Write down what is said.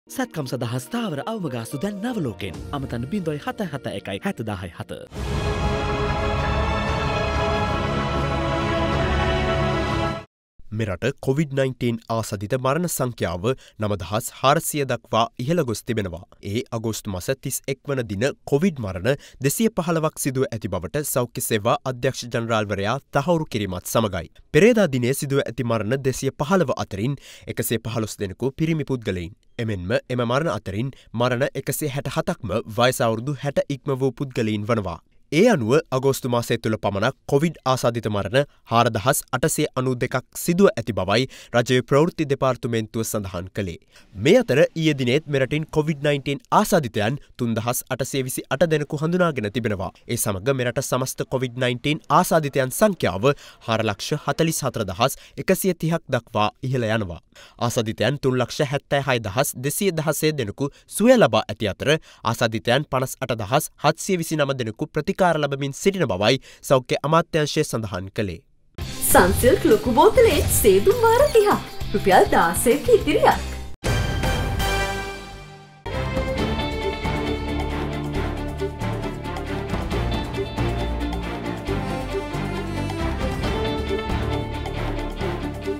සත්කම් සඳහා ස්ථාවර අවමගාස්තු දැන් නවලෝකෙන් අමතන්න 0.771 මෙරට COVID-19 ආසදිත මරණ සංඛ්‍යාව 9400 දක්වා ඉහළ ගොස් තිබෙනවා. ඒ අගෝස්තු මාස 31 වන දින කොවිඩ් මරණ 215ක් සිදුව ඇති බවට සෞඛ්‍ය සේවා අධ්‍යක්ෂ ජනරාල්වරයා තහවුරු කිරීමත් සමගයි. පෙරේදා දිනේ සිදුව ඇති මරණ 215 අතරින් 115 දෙනෙකු පිරිමි පුද්ගලයින්. එමෙන්ම එම මරණ අතරින් මරණ 167ක්ම වයස අවුරුදු 60 ඉක්ම වූ පුද්ගලයින් වනවා. ඒ අනුව අගෝස්තු මාසය තුළ පමණක් කොවිඩ් ආසාදිත මරණ 4892ක් සිදුව ඇති බවයි රජයේ ප්‍රවෘත්ති දෙපාර්තමේන්තුව සඳහන් කළේ. මේ අතර ඊයේ දිනේත් මෙරටින් COVID-19 ආසාදිතයන් 3828 දෙනෙකු හඳුනාගෙන තිබෙනවා. ඒ සමග මෙරට සමස්ත COVID-19 ආසාදිතයන් සංඛ්‍යාව 4,44,130ක් දක්වා ඉහළ යනවා. ආසාදිතයන් 3,76,216 දෙනෙකු සුවය ලබා ඇති අතර ආසාදිතයන් 58,729 දෙනෙකු ප්‍රතිකාර ලබමින් සිටින බවයි සෞඛ්‍ය අමාත්‍යාංශය සඳහන් කළේ. සන්සිල්ක් ලොකු බෝතලේ සේදුම් වාර 30 රුපියල් 16ක ඉතිරියක්.